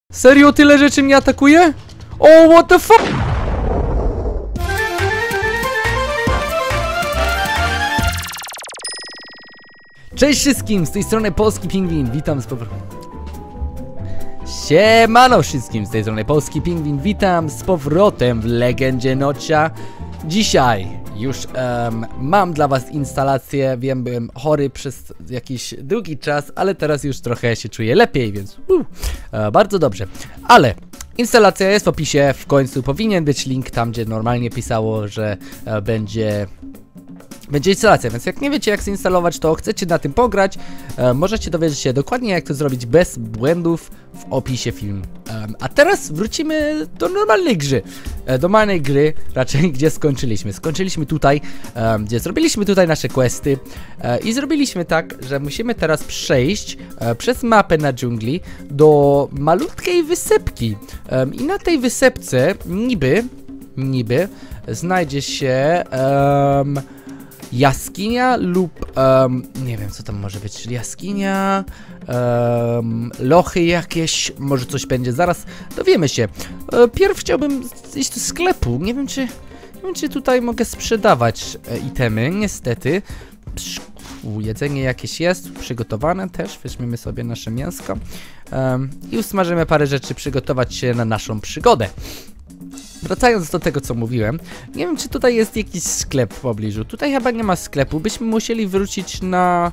Serio tyle rzeczy mnie atakuje? O, what the fuck? Cześć wszystkim, z tej strony Polski Pingwin, witam z powrotem. Siemano wszystkim, z tej strony Polski Pingwin, witam z powrotem w Legendzie Nocia. Dzisiaj już mam dla was instalację, wiem, byłem chory przez jakiś długi czas, ale teraz już trochę się czuję lepiej, więc bardzo dobrze. Ale instalacja jest w opisie, w końcu powinien być link tam, gdzie normalnie pisało, że będzie instalacja, więc jak nie wiecie jak zinstalować, to chcecie na tym pograć, możecie dowiedzieć się dokładnie jak to zrobić bez błędów w opisie filmu. A teraz wrócimy do normalnej gry, raczej gdzie skończyliśmy. Skończyliśmy tutaj, gdzie zrobiliśmy tutaj nasze questy i zrobiliśmy tak, że musimy teraz przejść przez mapę na dżungli do malutkiej wysepki. I na tej wysepce niby znajdzie się jaskinia lub nie wiem co tam może być, jaskinia, lochy jakieś, może coś będzie, zaraz dowiemy się. Pierw chciałbym iść do sklepu, nie wiem czy tutaj mogę sprzedawać itemy, niestety. Jedzenie jakieś jest przygotowane też, weźmiemy sobie nasze mięsko i usmażymy parę rzeczy, przygotować się na naszą przygodę. Wracając do tego co mówiłem, nie wiem czy tutaj jest jakiś sklep w pobliżu. Tutaj chyba nie ma sklepu, byśmy musieli wrócić na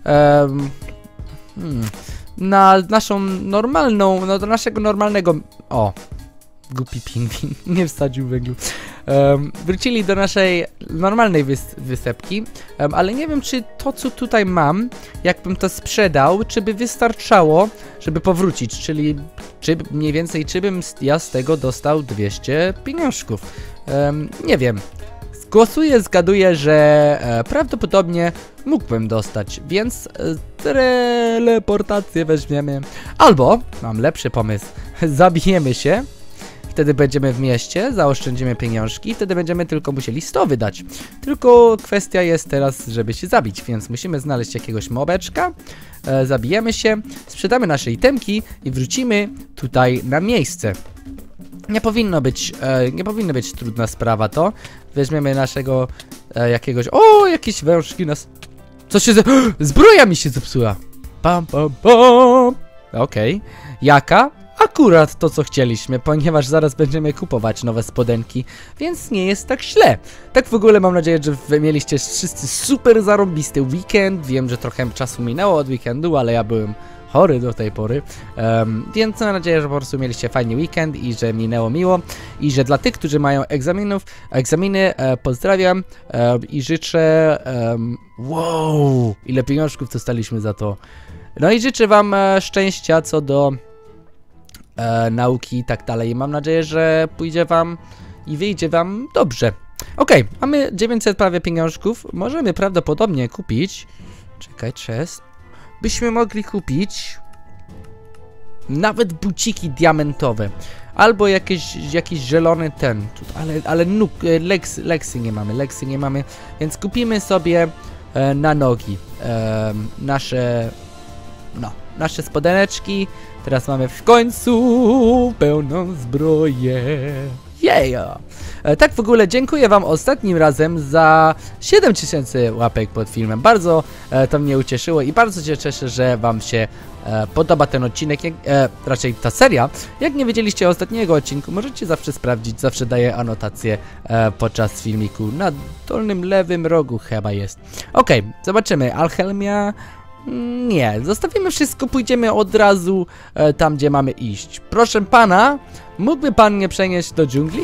naszą normalną, no do naszego normalnego, o, głupi pingwin, nie wsadził węglu. Wrócili do naszej normalnej wysepki, ale nie wiem czy to co tutaj mam, jakbym to sprzedał, czy by wystarczało, żeby powrócić, czyli czy mniej więcej, czy bym ja z tego dostał 200 pieniążków. Nie wiem. Zgaduję, że prawdopodobnie mógłbym dostać, więc teleportację weźmiemy. Albo, mam lepszy pomysł, zabijemy się. Wtedy będziemy w mieście, zaoszczędzimy pieniążki, wtedy będziemy tylko musieli 100 wydać. Tylko kwestia jest teraz, żeby się zabić, więc musimy znaleźć jakiegoś mobeczka, zabijemy się, sprzedamy nasze itemki i wrócimy tutaj na miejsce. Nie powinno być trudna sprawa to. Weźmiemy naszego jakiegoś, o, jakieś wężki nas... Co się zbroja mi się zepsuła. Pam, pam, pam. Okej. Jaka? Akurat to co chcieliśmy, ponieważ zaraz będziemy kupować nowe spodenki, więc nie jest tak źle. Tak w ogóle mam nadzieję, że wy mieliście wszyscy super zarąbisty weekend. Wiem, że trochę czasu minęło od weekendu, ale ja byłem chory do tej pory, więc mam nadzieję, że po prostu mieliście fajny weekend i że minęło miło i że dla tych, którzy mają egzaminy, pozdrawiam i życzę, wow, ile pieniążków dostaliśmy za to. No i życzę wam szczęścia co do nauki i tak dalej. Mam nadzieję, że pójdzie wam i wyjdzie wam dobrze. Okej, mamy 900 prawie pieniążków. Możemy prawdopodobnie kupić... Czekaj, byśmy mogli kupić nawet buciki diamentowe. Albo jakiś zielony ten. Ale Lexy nie mamy. Więc kupimy sobie na nogi nasze spodeneczki. Teraz mamy w końcu pełną zbroję. Yeah! Tak w ogóle dziękuję wam ostatnim razem za 7000 łapek pod filmem. Bardzo to mnie ucieszyło i bardzo się cieszę, że wam się podoba ten odcinek, raczej ta seria. Jak nie wiedzieliście o ostatniego odcinku, możecie zawsze sprawdzić, zawsze daję anotację podczas filmiku. Na dolnym lewym rogu chyba jest. Okej, zobaczymy. Alchemia... Nie, zostawimy wszystko, pójdziemy od razu tam, gdzie mamy iść. Proszę pana, mógłby pan mnie przenieść do dżungli?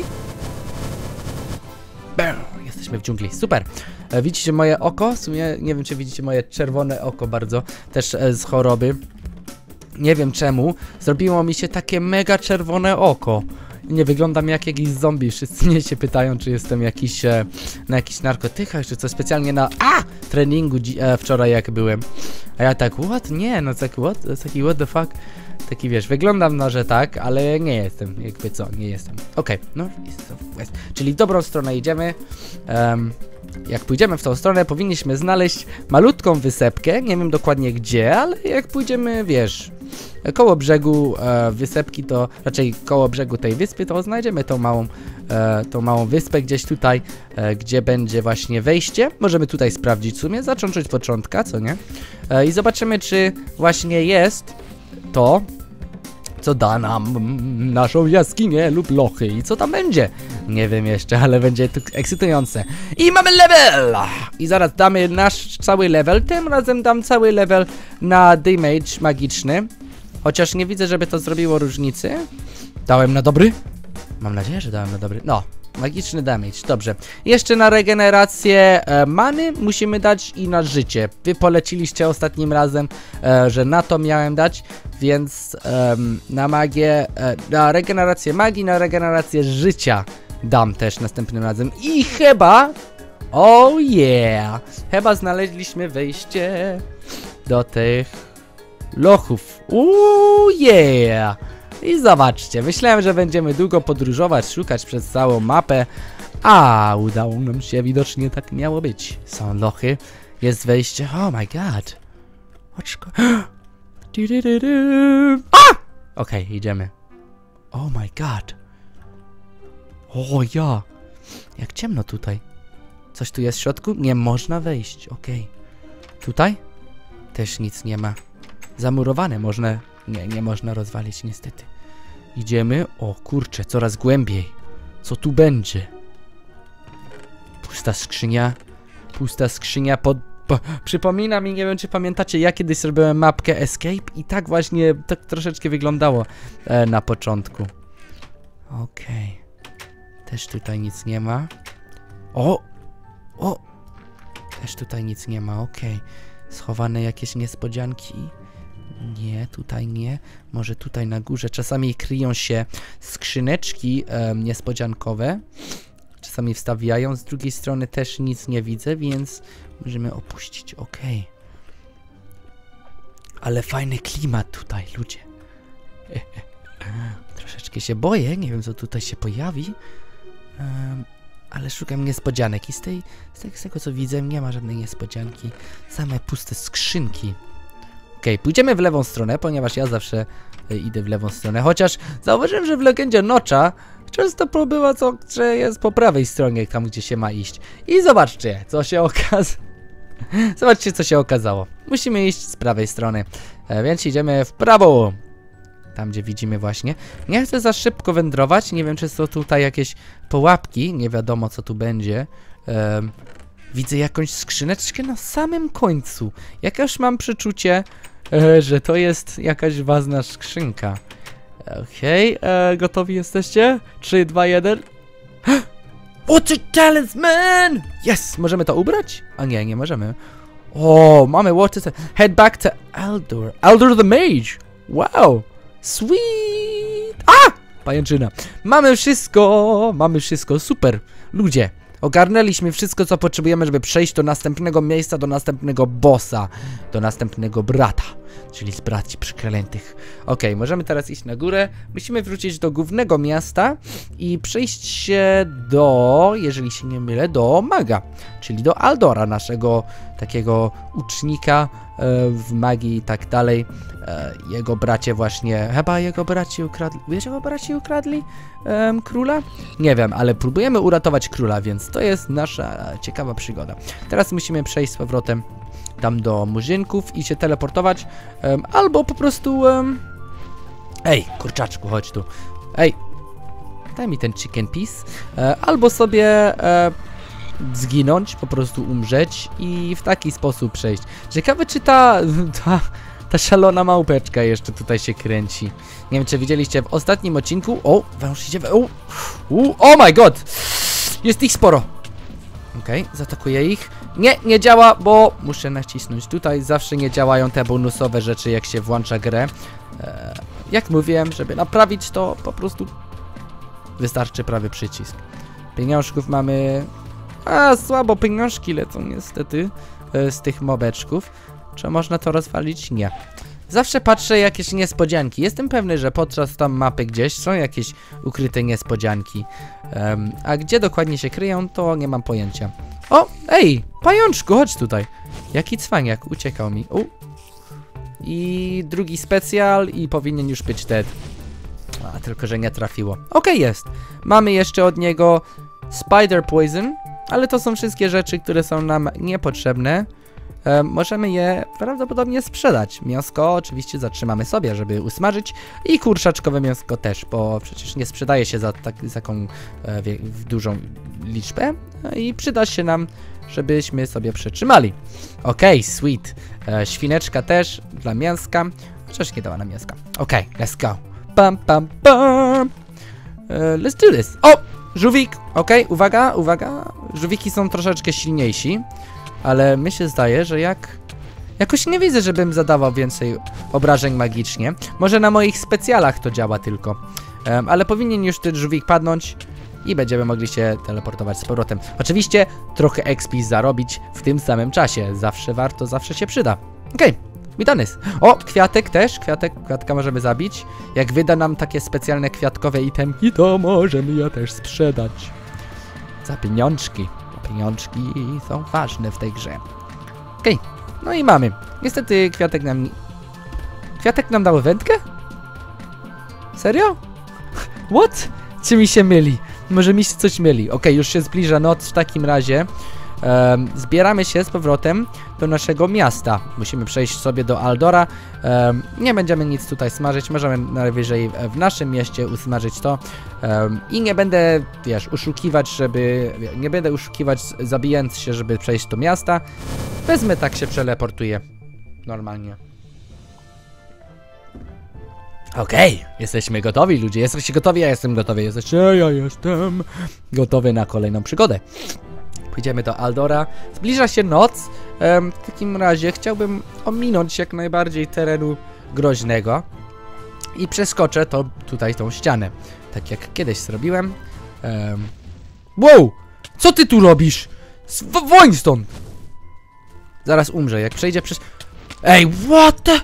Jesteśmy w dżungli, super. Widzicie moje oko? W sumie nie wiem, czy widzicie moje czerwone oko bardzo, też z choroby. Nie wiem czemu, zrobiło mi się takie mega czerwone oko. Nie wyglądam jak jakiś zombie, wszyscy mnie się pytają, czy jestem jakiś na jakichś narkotykach, czy coś specjalnie na treningu wczoraj jak byłem. A ja tak, what? Nie, no taki what the fuck? Taki wiesz, wyglądam na, że tak, ale nie jestem, jakby co, nie jestem. Okej, no, czyli w dobrą stronę idziemy. Jak pójdziemy w tą stronę, powinniśmy znaleźć malutką wysepkę, nie wiem dokładnie gdzie, ale jak pójdziemy, wiesz, koło brzegu wysepki, to raczej koło brzegu tej wyspy, to znajdziemy tą małą wyspę gdzieś tutaj, gdzie będzie właśnie wejście. Możemy tutaj sprawdzić w sumie, zacząć od początka, co nie? I zobaczymy, czy właśnie jest to, co da nam naszą jaskinię lub lochy i co tam będzie. Nie wiem jeszcze, ale będzie to ekscytujące. I mamy level! I zaraz damy nasz cały level. Tym razem dam cały level na damage magiczny. Chociaż nie widzę, żeby to zrobiło różnicy. Dałem na dobry? Mam nadzieję, że dałem na dobry. No, magiczny damage, dobrze. Jeszcze na regenerację many musimy dać i na życie. Wy poleciliście ostatnim razem, że na to miałem dać, więc na magię, na regenerację magii, na regenerację życia dam też następnym razem. I chyba, oh yeah, chyba znaleźliśmy wejście do tych lochów. Yeah! I zobaczcie, myślałem, że będziemy długo podróżować, szukać przez całą mapę, a udało nam się, widocznie tak miało być. Są lochy, jest wejście, oh my god. Oczko. Okej, idziemy. Oh my god. O ja. Jak ciemno tutaj. Coś tu jest w środku? Nie można wejść, okej. Tutaj? Też nic nie ma. Zamurowane, można... Nie można rozwalić niestety. Idziemy. O kurczę, coraz głębiej. Co tu będzie? Pusta skrzynia. Pusta skrzynia przypomina mi, nie wiem czy pamiętacie, ja kiedyś zrobiłem mapkę Escape i tak właśnie tak troszeczkę wyglądało na początku. Okej. Też tutaj nic nie ma. O! Też tutaj nic nie ma, okej. Schowane jakieś niespodzianki. Nie, tutaj nie. Może tutaj na górze. Czasami kryją się skrzyneczki niespodziankowe. Czasami wstawiają. Z drugiej strony też nic nie widzę, więc możemy opuścić. Okej. Ale fajny klimat tutaj, ludzie. Troszeczkę się boję. Nie wiem, co tutaj się pojawi. Ale szukam niespodzianek. I z tego, co widzę, nie ma żadnej niespodzianki. Same puste skrzynki. Okej, pójdziemy w lewą stronę, ponieważ ja zawsze idę w lewą stronę. Chociaż zauważyłem, że w Legendzie Notcha często bywa to, że jest po prawej stronie, tam gdzie się ma iść. I zobaczcie, co się Zobaczcie, co się okazało. Musimy iść z prawej strony. Więc idziemy w prawo. Tam, gdzie widzimy właśnie. Nie chcę za szybko wędrować. Nie wiem, czy są tutaj jakieś pułapki. Nie wiadomo, co tu będzie. Widzę jakąś skrzyneczkę na samym końcu. Jakaż mam przeczucie, że to jest jakaś ważna skrzynka. Okej, gotowi jesteście? 3, 2, 1. Water Talisman! Yes! Możemy to ubrać? A nie, nie możemy. O, mamy Water Talisman. Head back to Aldor. Aldor the Mage! Wow! Sweet! A! Pajęczyna. Mamy wszystko, super. Ludzie, ogarnęliśmy wszystko, co potrzebujemy, żeby przejść do następnego miejsca, do następnego bossa, do następnego brata, czyli z braci przeklętych. Okej, możemy teraz iść na górę. Musimy wrócić do głównego miasta i przejść się do, jeżeli się nie mylę, do maga, czyli do Aldora, naszego takiego ucznika w magii i tak dalej. Jego bracie właśnie, chyba jego braci ukradli, wiesz, jego braci ukradli króla? Nie wiem, ale próbujemy uratować króla, więc to jest nasza ciekawa przygoda. Teraz musimy przejść z powrotem tam do murzynków i się teleportować, albo po prostu ej, kurczaczku, chodź tu. Ej, daj mi ten chicken piece. Albo sobie zginąć, po prostu umrzeć i w taki sposób przejść. Ciekawe, czy ta szalona małpeczka jeszcze tutaj się kręci. Nie wiem, czy widzieliście w ostatnim odcinku. O, wąż idzie. Oh my god! Jest ich sporo. Okej, zaatakuję ich. Nie działa, bo muszę nacisnąć tutaj. Zawsze nie działają te bonusowe rzeczy, jak się włącza grę. Jak mówiłem, żeby naprawić to, po prostu wystarczy prawy przycisk. Pieniążków mamy... słabo pieniążki lecą niestety z tych mobeczków. Czy można to rozwalić? Nie. Zawsze patrzę jakieś niespodzianki. Jestem pewny, że podczas tam mapy gdzieś są jakieś ukryte niespodzianki. A gdzie dokładnie się kryją, to nie mam pojęcia. O, ej, pajączku, chodź tutaj. Jaki cwaniak, uciekał mi. I drugi specjal i powinien już być dead. A, tylko że nie trafiło. Okej, jest. Mamy jeszcze od niego Spider Poison, ale to są wszystkie rzeczy, które są nam niepotrzebne. Możemy je prawdopodobnie sprzedać. Mięsko oczywiście zatrzymamy sobie, żeby usmażyć. I kurczaczkowe mięsko też, bo przecież nie sprzedaje się za taką dużą liczbę. I przyda się nam, żebyśmy sobie przetrzymali. Okej, sweet. Świneczka też dla mięska. Chociaż nie dała nam mięska. Okej, let's go. Pam, pam, pam. Let's do this. O! Żółwik. Okej, uwaga, uwaga. Żółwiki są troszeczkę silniejsi. Ale mi się zdaje, że jakoś nie widzę, żebym zadawał więcej obrażeń magicznie. Może na moich specjalach to działa tylko. Ale powinien już ten żółwik padnąć i będziemy mogli się teleportować z powrotem. Oczywiście trochę XP zarobić w tym samym czasie. Zawsze warto, zawsze się przyda. Okej, witanys. O, kwiatek też. Kwiatka możemy zabić. Jak wyda nam takie specjalne kwiatkowe itemki, to możemy je też sprzedać. Za pieniążki. Pieniążki są ważne w tej grze. Okej, no i mamy. Niestety kwiatek nam dał wędkę? Serio? What? Czy mi się myli? Może mi się coś myli. Okej, już się zbliża noc w takim razie. Zbieramy się z powrotem do naszego miasta. Musimy przejść sobie do Aldora. Nie będziemy nic tutaj smażyć. Możemy najwyżej w naszym mieście usmażyć to. I nie będę, wiesz, nie będę oszukiwać zabijając się, żeby przejść do miasta. Wezmę, tak się przeleportuję. Normalnie. Okej, jesteśmy gotowi, ludzie. Jesteście gotowi, ja jestem gotowy. Ja jestem gotowy na kolejną przygodę. Pójdziemy do Aldora. Zbliża się noc. W takim razie chciałbym ominąć jak najbardziej terenu groźnego. I przeskoczę tutaj tą ścianę. Tak jak kiedyś zrobiłem. Wow! Co ty tu robisz? Woń stąd! Zaraz umrze, jak przejdzie przez... Ej, what the...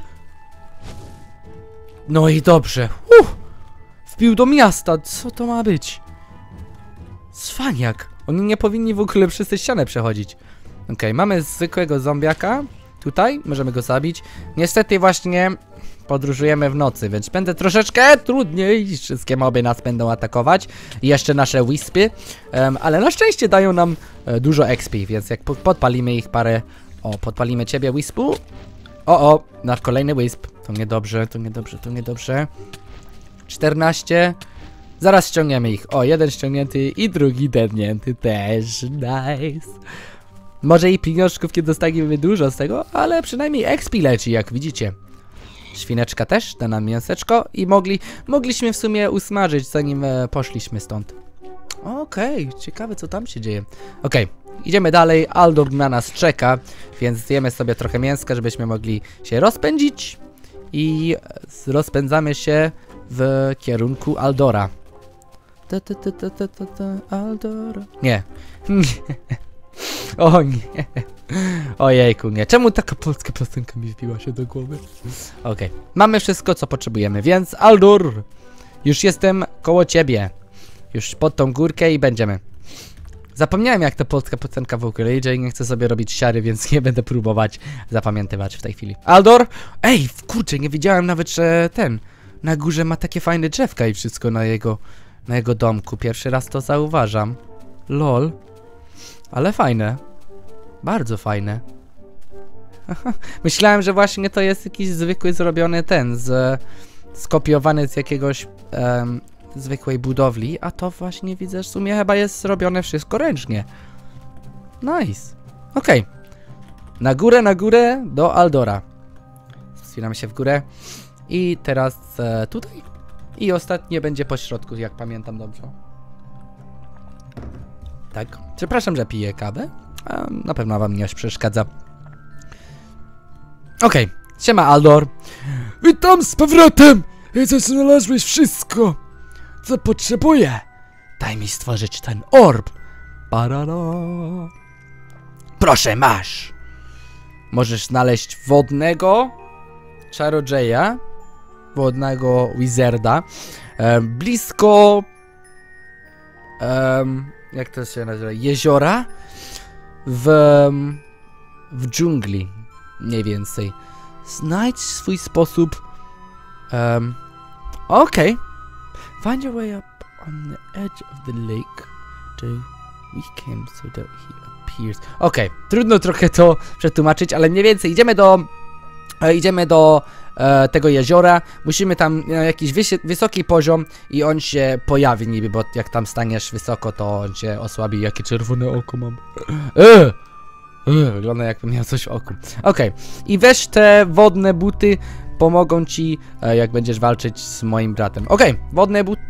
No i dobrze. Wbił do miasta. Co to ma być? Cwaniak. Oni nie powinni w ogóle przez tę ścianę przechodzić. Okej, mamy zwykłego zombiaka. Tutaj, możemy go zabić. Niestety właśnie podróżujemy w nocy, więc będzie troszeczkę trudniej. Wszystkie moby nas będą atakować. I jeszcze nasze wispy. Ale na szczęście dają nam dużo XP, więc jak podpalimy ich parę... O, podpalimy ciebie, wispu. O, nasz kolejny wisp. To niedobrze, to niedobrze, to niedobrze. 14. Zaraz ściągniemy ich. O, jeden ściągnięty i drugi dednięty też. Nice. Może i pieniążków nie dostaniemy dużo z tego, ale przynajmniej XP leci, jak widzicie. Świneczka też, da nam mięseczko i mogliśmy w sumie usmażyć, zanim poszliśmy stąd. Okej, ciekawe co tam się dzieje. Okej, idziemy dalej. Aldor na nas czeka, więc zjemy sobie trochę mięska, żebyśmy mogli się rozpędzić. I rozpędzamy się w kierunku Aldora. Aldora. Nie. O nie. Ojejku, nie. Czemu taka polska piosenka mi wbiła się do głowy? Okej. Mamy wszystko, co potrzebujemy, więc Aldor! Już jestem koło ciebie. Już pod tą górkę i będziemy. Zapomniałem, jak ta polska piosenka w ogóle idzie i nie chcę sobie robić siary, więc nie będę próbować zapamiętywać w tej chwili. Aldor! Ej, kurczę, nie wiedziałem nawet, że na górze ma takie fajne drzewka i wszystko na jego domku. Pierwszy raz to zauważam. Lol. Ale fajne. Bardzo fajne. Myślałem, że właśnie to jest jakiś zwykły zrobiony skopiowany z jakiegoś zwykłej budowli, a to właśnie widzę, że w sumie chyba jest zrobione wszystko ręcznie. Nice. Okej. Na górę do Aldora. Wspinamy się w górę. I teraz tutaj. I ostatnie będzie po środku, jak pamiętam dobrze. Tak. Przepraszam, że piję kawę. Na pewno wam nie przeszkadza. Okej. Siema, Aldor. Witam z powrotem! I znalazłeś wszystko, co potrzebuję. Daj mi stworzyć ten orb. Parara. Proszę, masz. Możesz znaleźć wodnego czarodzieja, wodnego wizarda, blisko jak to się nazywa? Jeziora w dżungli, mniej więcej. Znajdź swój sposób... Okej. Find your way up on the edge of the lake to weaken so that he appears. Okej, trudno trochę to przetłumaczyć, ale mniej więcej idziemy do tego jeziora. Musimy tam na jakiś wysoki poziom i on się pojawi niby, bo jak tam staniesz wysoko, to on się osłabi. Jakie czerwone oko mam. Wygląda jakbym miał coś w oku. Okej. I weź te wodne buty, pomogą ci, jak będziesz walczyć z moim bratem. Okej, wodne buty.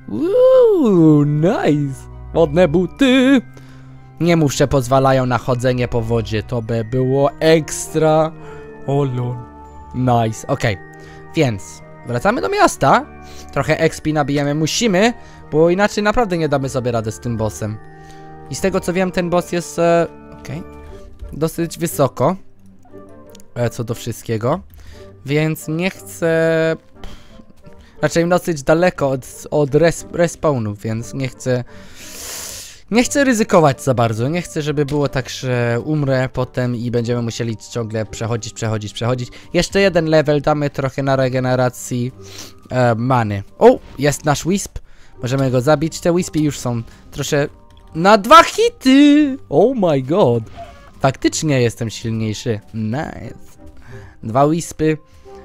Nice. Wodne buty. Nie mów, że pozwalają na chodzenie po wodzie. To by było ekstra. O lol. Nice, okej. Więc wracamy do miasta. Trochę XP nabijemy. Musimy, bo inaczej naprawdę nie damy sobie rady z tym bossem. I z tego co wiem, ten boss jest... dosyć wysoko. Co do wszystkiego. Więc nie chcę... Raczej dosyć daleko od respawnów, więc nie chcę... Nie chcę ryzykować za bardzo. Nie chcę, żeby było tak, że umrę potem i będziemy musieli ciągle przechodzić. Jeszcze jeden level, damy trochę na regeneracji many. O, jest nasz Wisp. Możemy go zabić. Te Wispy już są troszkę... Na 2 hity! Oh my god. Faktycznie jestem silniejszy. Nice. 2 Wispy.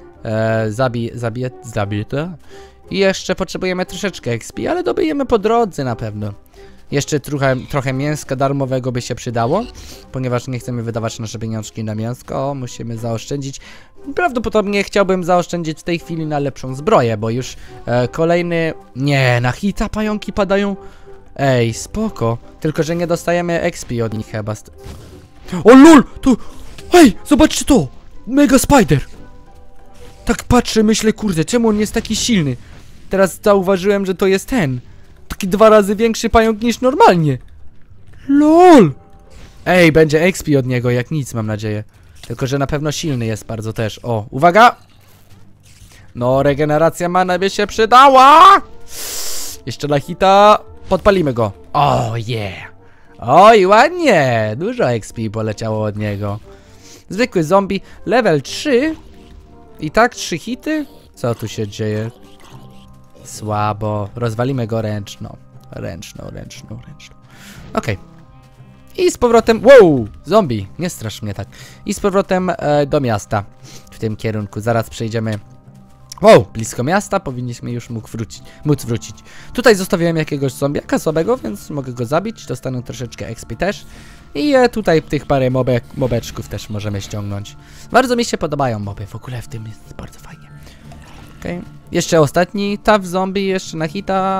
Zabiję to. I jeszcze potrzebujemy troszeczkę XP, ale dobijemy po drodze na pewno. Jeszcze trochę mięska darmowego by się przydało, ponieważ nie chcemy wydawać nasze pieniążki na mięsko, musimy zaoszczędzić. Prawdopodobnie chciałbym zaoszczędzić w tej chwili na lepszą zbroję, bo już kolejny... Nie, na hita pająki padają. Ej, spoko. Tylko, że nie dostajemy XP od nich chyba. O lol! To... Ej, zobaczcie to! Mega Spider! Tak patrzę, myślę, kurde, czemu on jest taki silny? Teraz zauważyłem, że to jest ten. Taki 2 razy większy pająk niż normalnie. LOL! Ej, będzie XP od niego, jak nic, mam nadzieję. Tylko, że na pewno silny jest bardzo też. O, uwaga! No, regeneracja mana by się przydała! Jeszcze na hita. Podpalimy go. O, yeah! Oj, ładnie! Dużo XP poleciało od niego. Zwykły zombie, level 3. I tak 3 hity? Co tu się dzieje? Słabo. Rozwalimy go ręczną. Ręczną. Okej. I z powrotem... Wow! Zombie! Nie strasz mnie tak. I z powrotem do miasta. W tym kierunku. Zaraz przejdziemy... Wow! Blisko miasta. Powinniśmy już móc wrócić. Tutaj zostawiłem jakiegoś zombiaka słabego, więc mogę go zabić. Dostanę troszeczkę XP też. I tutaj tych parę mobeczków też możemy ściągnąć. Bardzo mi się podobają moby. W ogóle w tym jest bardzo fajnie. Okej. Jeszcze ostatni tough zombie, jeszcze na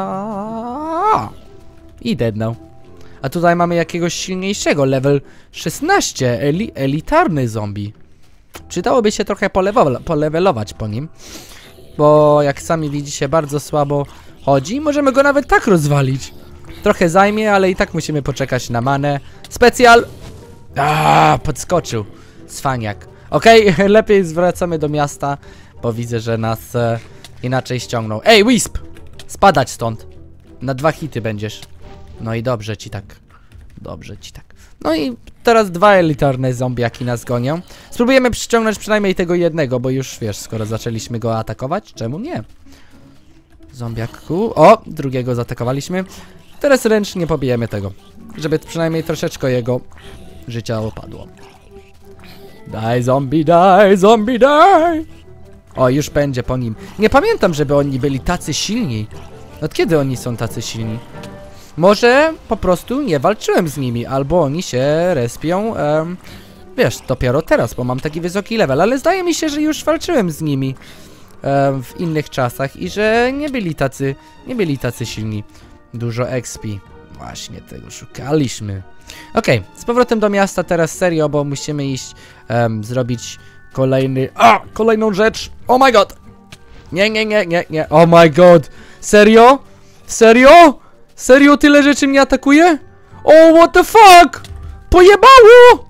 hita. I deadnął. A tutaj mamy jakiegoś silniejszego, level 16, elitarny zombie. Przydałoby się trochę polevelować po nim. Bo jak sami widzicie, bardzo słabo chodzi. Możemy go nawet tak rozwalić. Trochę zajmie, ale i tak musimy poczekać na manę. Specjal! Podskoczył. Cwaniak. Okej, lepiej zwracamy do miasta, bo widzę, że nas inaczej ściągną. Ej, Wisp! Spadać stąd. Na 2 hity będziesz. No i dobrze ci tak. No i teraz 2 elitarne zombiaki nas gonią. Spróbujemy przyciągnąć przynajmniej tego jednego, bo już wiesz, skoro zaczęliśmy go atakować, czemu nie? Zombiaku. O, drugiego zaatakowaliśmy. Teraz ręcznie pobijemy tego, żeby przynajmniej troszeczkę jego życia opadło. Die zombie, die zombie, die! O, już będzie po nim. Nie pamiętam, żeby oni byli tacy silni. Od kiedy oni są tacy silni? Może po prostu nie walczyłem z nimi, albo oni się respią, wiesz, dopiero teraz, bo mam taki wysoki level, ale zdaje mi się, że już walczyłem z nimi w innych czasach i że nie byli tacy silni. Dużo XP. Właśnie tego szukaliśmy. Okej, z powrotem do miasta teraz serio, bo musimy iść zrobić kolejną rzecz. Oh my god! Nie. Oh my god! Serio? Serio? Serio tyle rzeczy mnie atakuje? Oh, what the fuck? Pojebało!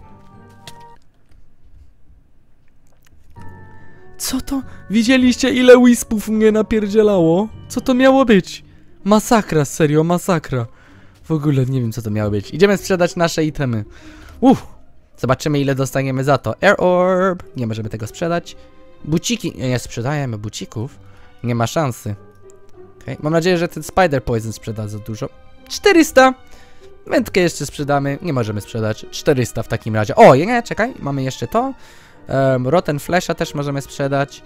Co to? Widzieliście, ile wispów mnie napierdzielało? Co to miało być? Masakra, serio, masakra. W ogóle nie wiem, co to miało być. Idziemy sprzedać nasze itemy. Zobaczymy, ile dostaniemy za to. Air Orb. Nie możemy tego sprzedać. buciki. Nie sprzedajemy bucików. Nie ma szansy. Okay. Mam nadzieję, że ten Spider Poison sprzeda za dużo. 400! Wędkę jeszcze sprzedamy. Nie możemy sprzedać. 400 w takim razie. O, nie, czekaj. Mamy jeszcze to. Rotten Flesha też możemy sprzedać.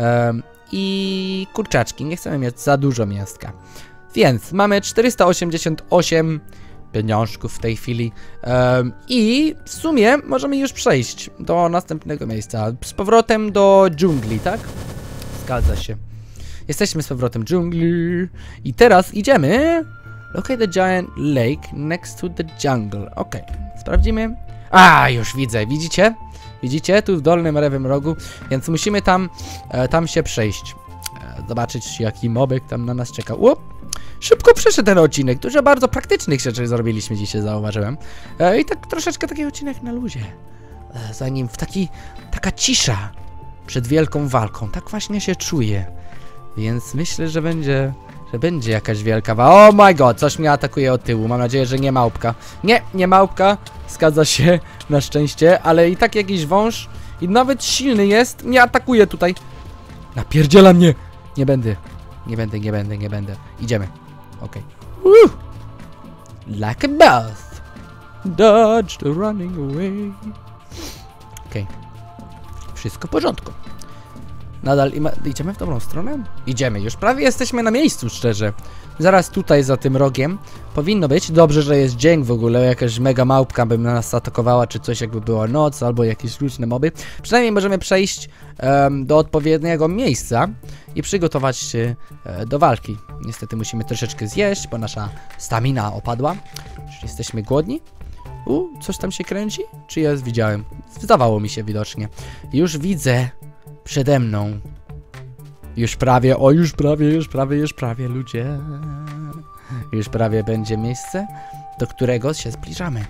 I kurczaczki. Nie chcemy mieć za dużo mięska. Więc mamy 488 pieniążków w tej chwili. I w sumie możemy już przejść do następnego miejsca. Z powrotem do dżungli, tak? Zgadza się. Jesteśmy z powrotem w dżungli. I teraz idziemy. Locate the giant lake next to the jungle. Ok, sprawdzimy. A, już widzę, widzicie? Widzicie? Tu w dolnym lewym rogu. Więc musimy tam się przejść. Zobaczyć, jaki mobek tam na nas czeka. Szybko przeszedł ten odcinek. Dużo bardzo praktycznych rzeczy zrobiliśmy dzisiaj, zauważyłem. I tak troszeczkę taki odcinek na luzie. Zanim taka cisza przed wielką walką. Tak właśnie się czuję. Więc myślę, że będzie jakaś wielka walka. Oh my god, coś mnie atakuje od tyłu. Mam nadzieję, że nie małpka. Nie małpka. Zgadza się, na szczęście. Ale i tak jakiś wąż. I nawet silny jest. Mnie atakuje tutaj. Napierdziela mnie. Nie będę. Idziemy. Okej. Like a boss. Dodge the running away. Okej. Wszystko w porządku. Nadal idziemy w dobrą stronę? Idziemy, już prawie jesteśmy na miejscu, szczerze. Zaraz tutaj za tym rogiem powinno być. Dobrze, że jest dzień w ogóle, jakaś mega małpka by nas atakowała, czy coś jakby była noc, albo jakieś różne moby. Przynajmniej możemy przejść do odpowiedniego miejsca i przygotować się do walki. Niestety musimy troszeczkę zjeść, bo nasza stamina opadła. Czy jesteśmy głodni? Coś tam się kręci? Czy ja widziałem? Zdawało mi się widocznie. Już widzę przede mną. Już prawie, już prawie, ludzie. Już prawie będzie miejsce, do którego się zbliżamy.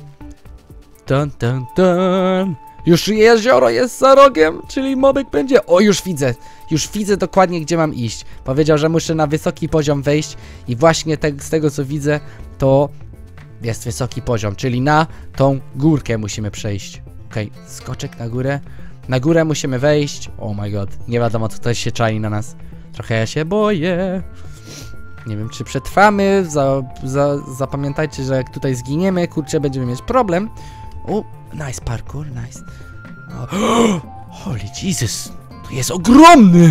Już jezioro jest za rogiem, czyli mobek będzie. Już widzę dokładnie, gdzie mam iść. Powiedział, że muszę na wysoki poziom wejść i właśnie z tego, co widzę, to jest wysoki poziom, czyli na tą górkę musimy przejść. Okej, skoczek na górę. Na górę musimy wejść. Oh my god, nie wiadomo, co tutaj się czai na nas. Trochę ja się boję. Nie wiem, czy przetrwamy. Zapamiętajcie, że jak tutaj zginiemy, kurczę, będziemy mieć problem. Nice parkour, nice. Holy Jesus, to jest ogromny.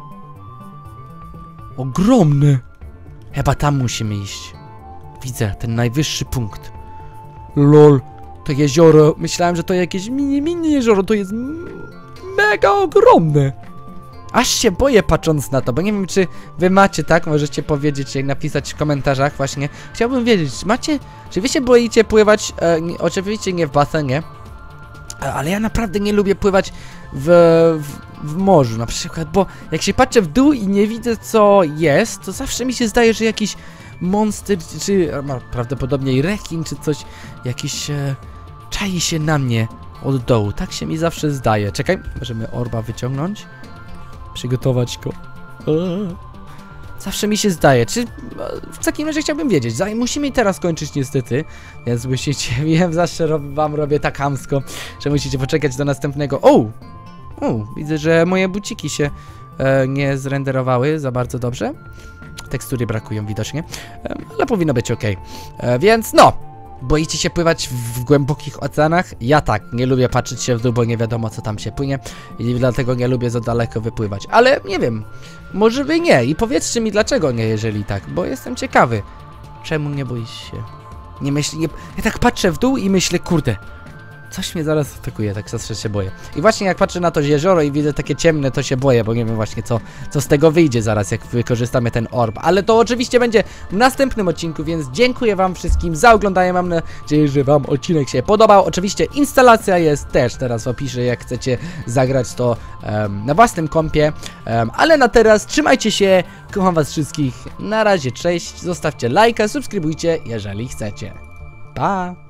Ogromny. Chyba tam musimy iść. Widzę ten najwyższy punkt. Lol. To jezioro, myślałem, że to jakieś mini jezioro, to jest mega ogromne. Aż się boję patrząc na to, bo nie wiem, czy wy macie, tak? Możecie powiedzieć, napisać w komentarzach właśnie. Chciałbym wiedzieć, czy wy się boicie pływać, oczywiście nie w basenie, ale ja naprawdę nie lubię pływać w morzu na przykład, bo jak się patrzę w dół i nie widzę, co jest, to zawsze mi się zdaje, że jakiś monster, czy prawdopodobnie rekin, czy coś, jakiś czai się na mnie od dołu. Tak się mi zawsze zdaje. Czekaj, możemy orba wyciągnąć. Przygotować go. Zawsze mi się zdaje. Czy w takim razie chciałbym wiedzieć. Musimy teraz kończyć niestety, więc musicie, wiem, zawsze wam robię tak chamsko, że musicie poczekać do następnego. Widzę, że moje buciki się nie zrenderowały za bardzo dobrze. Tekstury brakują widocznie, ale powinno być ok. Więc no, boicie się pływać w głębokich oceanach? Ja tak, nie lubię patrzeć się w dół, bo nie wiadomo, co tam się płynie i dlatego nie lubię za daleko wypływać. Ale nie wiem, może wy nie i powiedzcie mi, dlaczego nie, jeżeli tak, bo jestem ciekawy. Czemu nie boisz się? Ja tak patrzę w dół i myślę, kurde, coś mnie zaraz atakuje, tak zawsze się boję. I właśnie jak patrzę na to jezioro i widzę takie ciemne, to się boję, bo nie wiem właśnie co z tego wyjdzie zaraz, jak wykorzystamy ten orb. Ale to oczywiście będzie w następnym odcinku, więc dziękuję wam wszystkim za oglądanie. Mam nadzieję, że wam odcinek się podobał. Oczywiście instalacja jest też teraz w opisie, jak chcecie zagrać to na własnym kompie. Ale na teraz trzymajcie się, kocham was wszystkich. Na razie, cześć, zostawcie lajka, subskrybujcie, jeżeli chcecie. Pa!